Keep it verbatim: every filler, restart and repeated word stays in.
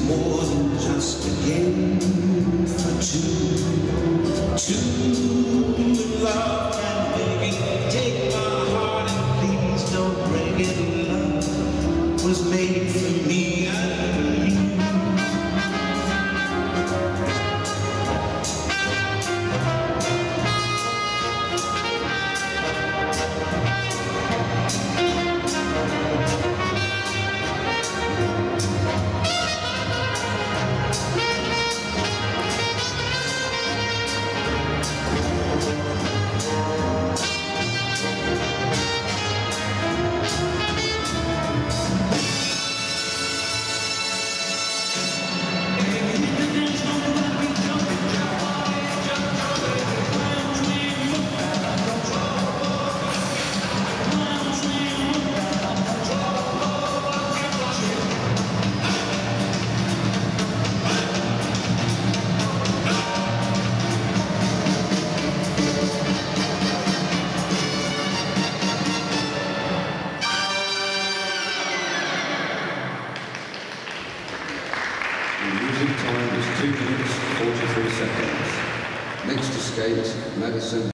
more than just a game for two. Two, love can make it. Take my heart and please don't break it. Love was made for me and you. Music time is two minutes forty-three seconds. Next to skate, Madison.